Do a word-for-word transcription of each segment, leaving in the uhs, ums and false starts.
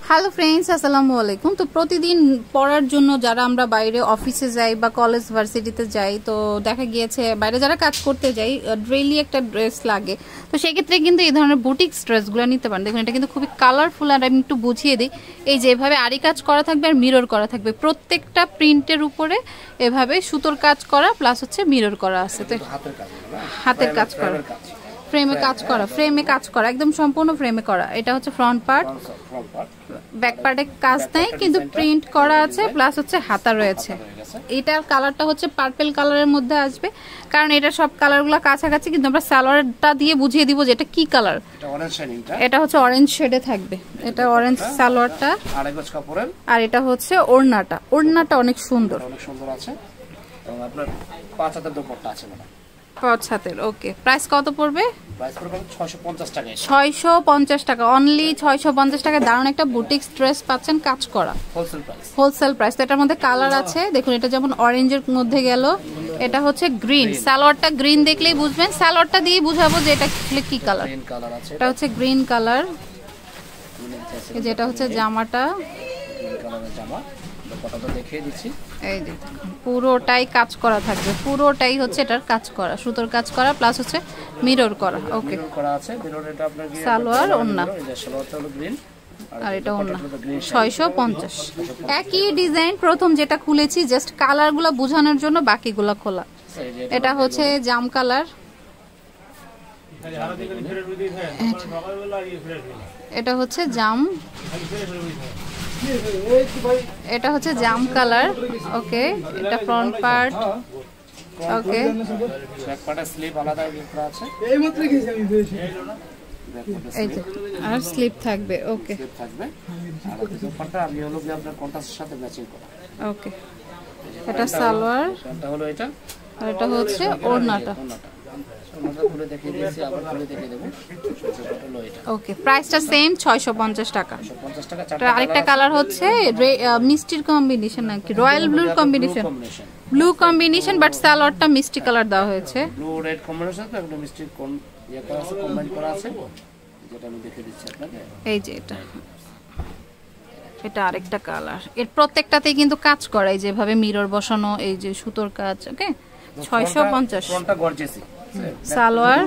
Hello friends, আসসালামু আলাইকুম। তো প্রতিদিন পড়ার জন্য যারা আমরা বাইরে অফিসে যাই বা কলেজ ভার্সিটিতে যাই, তো দেখা গিয়েছে বাইরে যারা কাজ করতে যাই ডেইলি একটা ড্রেস লাগে। তো সেক্ষেত্রে কিন্তু এই ধরনের বুটিক্স ড্রেসগুলো নিতে পারেন। দেখুন এটা কিন্তু খুবই কালারফুল। আর আমি একটু বুঝিয়ে দিই, এই যে এভাবে আরি কাজ করা থাকবে আর মিরর করা থাকবে প্রত্যেকটা প্রিন্টের উপরে, এভাবে সুতোর কাজ করা প্লাস হচ্ছে মিরর করা আছে। তো হাতের কাজ করা, ফ্রেমে কাজ করা, ফ্রেমে কাজ করা, একদম সম্পূর্ণ ফ্রেমে করা। এটা হচ্ছে ফ্রন্ট পার্ট, ব্যাক পার্টে কাজ নাই কিন্তু প্রিন্ট করা আছে, প্লাস হচ্ছে হাতা রয়েছে। এটার কালারটা হচ্ছে পার্পল কালারের মধ্যে আসবে, কারণ এটা সব কালারগুলো কাছাকাছি, কিন্তু আমরা সালোয়ারটা দিয়ে বুঝিয়ে দিব যে এটা কি কালার। এটা হচ্ছে অরেঞ্জ শেডে থাকবে, এটা অরেঞ্জ সালোয়ারটা, আর এটা হচ্ছে ওড়নাটা। ওড়নাটা অনেক সুন্দর, অনেক সুন্দর আছে। এবং আপনার পাঁচ হাতের দুপাট্টা আছে ম্যাডাম, পাঁচ হাতের। ওকে, প্রাইস কত পড়বে? প্রাইস পড়বে ছয়শো পঞ্চাশ টাকা। ছয়শো পঞ্চাশ টাকা অনলি, ছয়শো পঞ্চাশ টাকা। দারুণ একটা বুটিক্স ড্রেস পাচ্ছেন কাজ করা, হোলসেল প্রাইস। Wholesale price. তো এটার মধ্যে কালার আছে, দেখুন এটা যেমন অরেঞ্জের মধ্যে গেল, এটা হচ্ছে গ্রিন। সালোয়ারটা গ্রিন দেখলেই বুঝবেন, সালোয়ারটা দিয়ে বুঝাবো যে এটা কি কালার। এটা হচ্ছে গ্রিন কালার, এই যে এটা হচ্ছে জামাটা, জামা দুপাট্টাটা দেখিয়ে দিচ্ছি। এই যে পুরোটাই কাজ করা থাকবে, পুরোটাই হচ্ছে এটার কাজ করা, সুতোর কাজ করা প্লাস হচ্ছে মিরর করা। ওকে, মিরর করা আছে। মিরর এটা আপনার সালোয়ার ওন্না, এই যে সালোয়ারটা হলো গ্রিন আর এটা ওন্না। ছয়শো পঞ্চাশ। একই ডিজাইন, প্রথম যেটা খুলেছি জাস্ট কালারগুলো বোঝানোর জন্য, বাকিগুলো খোলা। এটা হচ্ছে জাম কালার, এটা হচ্ছে জাম, এটা হচ্ছে জাম কালার। ওকে, এটা ফ্রন্ট পার্ট। ওকে, ব্যাক পার্টে স্লিপ আলাদা করা আছে, এইমাত্র গেছি আমি বেশি, এই যে আর স্লিপ থাকবে। ওকে, স্লিপ থাকবে আর দুপাট্টা আমি হলো কি আপনার কন্ট্রাস্টের সাথে ম্যাচিং করা। ওকে, এটা সালোয়ার, এটা হলো এটা, আর এটা হচ্ছে ওড়নাটা। ওকে, প্রাইসটা সেম ছয়শো পঞ্চাশ টাকা। আরেকটা কালার হচ্ছে মিষ্টির কম্বিনেশন, নাকি রয়্যাল ব্লুর কম্বিনেশন, ব্লু কম্বিনেশন, বাট সালোয়ারটা মিষ্টি কালার দেওয়া হয়েছে। ব্লু রেড কম্বিনেশন, একটা মিষ্টি কোন ইয়া করা আছে, কম্বাইন করা আছে, যেটা আমি দেখিয়ে দিচ্ছি আপনাকে। এই যে এটা, এটা আরেকটা কালার। এর প্রত্যেকটাতেই কিন্তু কাজ করা, এই যেভাবে মিরর বসানো, এই যে সুতোর কাজ। ওকে, ছয়শো পঞ্চাশ। ফ্রন্টটা গর্জিয়াস সালোয়ার,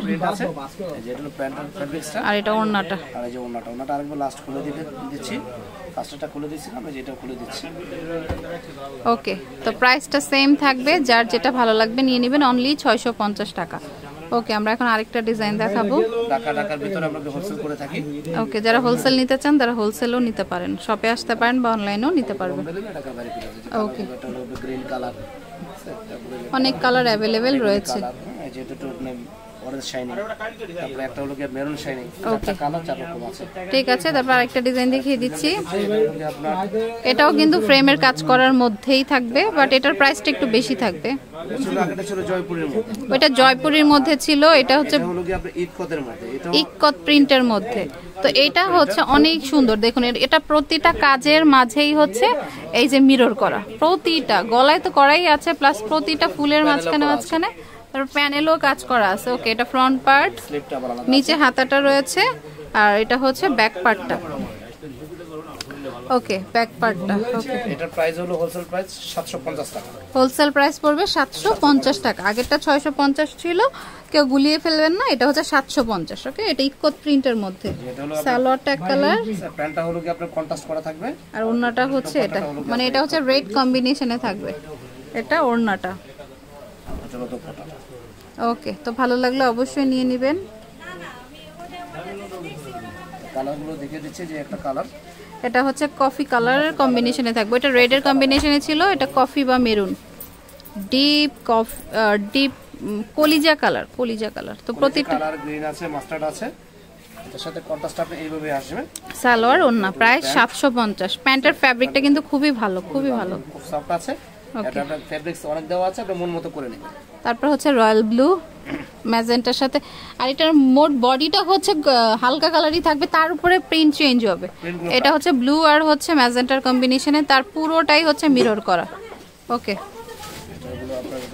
আর এটা ওড়নাটা, আর এই যে ওড়নাটা। ওড়নাটা আরেকবার লাস্ট খুলে দিতে দিচ্ছি, ফার্স্টটা খুলে দিচ্ছিলাম, এই যে এটা খুলে দিচ্ছি। ওকে, তো প্রাইসটা সেম থাকবে, যার যেটা ভালো লাগবে নিয়ে নেবেন, অনলি ছয়শো পঞ্চাশ টাকা। ওকে, আমরা এখন আরেকটা ডিজাইন দেখাবো। ঢাকা ঢাকার ভিতরে আমরা হোলসেল করে থাকি। ওকে, যারা হোলসেল নিতে চান তারা হোলসেলও নিতে পারেন, শপে আসতে পারেন বা অনলাইনেও নিতে পারবেন। ওকে, গ্রিন কালার, অনেক কালার অ্যাভেলেবেল রয়েছে। ঠিক আছে, তারপর আরেকটা ডিজাইন দেখিয়ে দিচ্ছি। এটাও কিন্তু ফ্রেমের কাজ করার মধ্যেই থাকবে, বাট এটার প্রাইসটা একটু বেশি থাকবে। ওইটা জয়পুরের মধ্যে ছিল, এটা হচ্ছে ইকত প্রিন্টের মধ্যে। তো এটা হচ্ছে অনেক সুন্দর, দেখুন এটা প্রতিটা কাজের মাঝেই হচ্ছে এই যে মিরর করা, প্রতিটা গলায় তো করাই আছে, প্লাস প্রতিটা ফুলের মাঝখানে মাঝখানে তার প্যানেলও কাজ করা আছে। ওকে, এটা ফ্রন্ট পার্ট, নিচে হাতাটা রয়েছে, আর এটা হচ্ছে ব্যাক পার্টটা। ওকে, ব্যাক পার্টটা। ওকে, এটার প্রাইস হলো হোলসেল প্রাইস সাতশো পঞ্চাশ টাকা। হোলসেল প্রাইস পড়বে সাতশো পঞ্চাশ টাকা। আগেরটা ছয়শো পঞ্চাশ ছিল, কেউ গুলিয়ে ফেলবেন না, এটা হচ্ছে সাতশো পঞ্চাশ। ওকে, এটা ইকত প্রিন্টের মধ্যে, সালোয়ারটা এক কালার, প্যান্টটা হলো কি আপনার কন্ট্রাস্ট করা থাকবে, আর ওড়নাটা হচ্ছে এটা, মানে এটা হচ্ছে রেড কম্বিনেশনে থাকবে, এটা ওড়নাটা। ওকে, তো ভালো লাগলে অবশ্যই নিয়ে নেবেন। কালারগুলো দেখিয়ে দিচ্ছি, যে একটা কালার, এটা হচ্ছে কফি কালারের কম্বিনেশনে থাকবে, এটা রেডের কম্বিনেশনে ছিল, এটা কফি বা মেরুন, ডিপ কফি, ডিপ কলিজা কালার, কলিজা কালার। তো প্রতিটা কালার গ্রিন আছে, মাস্টার্ড আছে, এটার সাথে কন্ট্রাস্ট আপনি এইভাবে আসবে। সালোয়ার ওন্না প্রাইস সাতশো পঞ্চাশ। প্যান্টের ফ্যাব্রিকটা কিন্তু খুবই ভালো, খুবই ভালো, খুব সফট আছে। এটা আপনার ফ্যাব্রিক্স অনেক দেওয়া আছে, আপনি মন মতো করে নেবেন। তারপর হচ্ছে রয়্যাল ব্লু ম্যাজেন্টার সাথে, আর এটার মোট বডিটা হচ্ছে হালকা কালারই থাকবে, তার উপরে প্রিন্ট চেঞ্জ হবে। এটা হচ্ছে ব্লু আর হচ্ছে ম্যাজেন্টার কম্বিনেশনে, তার পুরোটাই হচ্ছে মিরর করা। ওকে,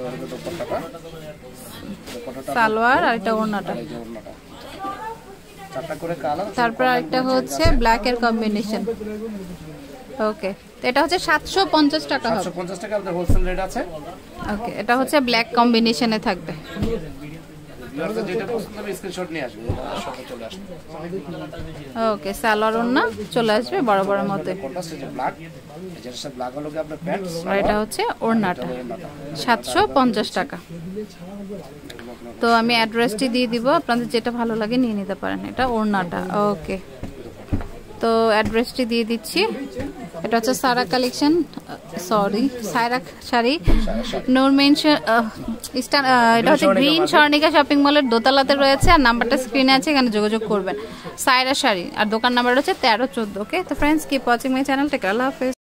সালোয়ার আর এটা ওড়নাটা। চারটা করে কালার। তারপর একটা হচ্ছে ব্ল্যাক এর কম্বিনেশন। ওকে, তো এটা হচ্ছে সাতশো পঞ্চাশ টাকা হবে। সাতশো পঞ্চাশ টাকা আমাদের হোলসেল রেট আছে। ওকে, এটা হচ্ছে ব্ল্যাক কম্বিনেশনে থাকবে। যেটা পছন্দ হবে স্ক্রিনশট নিয়ে আসবে, সাথে চলে আসবে। ওকে, সালোয়ার ওন্না চলে আসবে বড় বড় মধ্যে। কন্ট্রাস্ট যে ব্ল্যাক, যেটার সাথে ব্ল্যাক হলো কি আপনার প্যান্ট, আর এটা হচ্ছে ওড়নাটা সাতশো পঞ্চাশ টাকা। তো আমি অ্যাড্রেসটি দিয়ে দিব, আপনাদের যেটা ভালো লাগে নিয়ে নিতে পারেন। এটা ওড়নাটা। ওকে, তো অ্যাড্রেসটি দিয়ে দিচ্ছি। এটা হচ্ছে Sara collection, sorry Saira sari, Noor mansion, এটা হচ্ছে গ্রিন স্বর্ণিকা শপিং মলের দোতলাতে রয়েছে। আর নাম্বারটা স্ক্রিনে আছে, এখানে যোগাযোগ করবেন। সায়রা শাড়ি আর দোকান নাম্বার হচ্ছে তেরো চোদ্দ। ওকে, তো friends keep watching my channel, take care, আল্লাহ হাফেজ।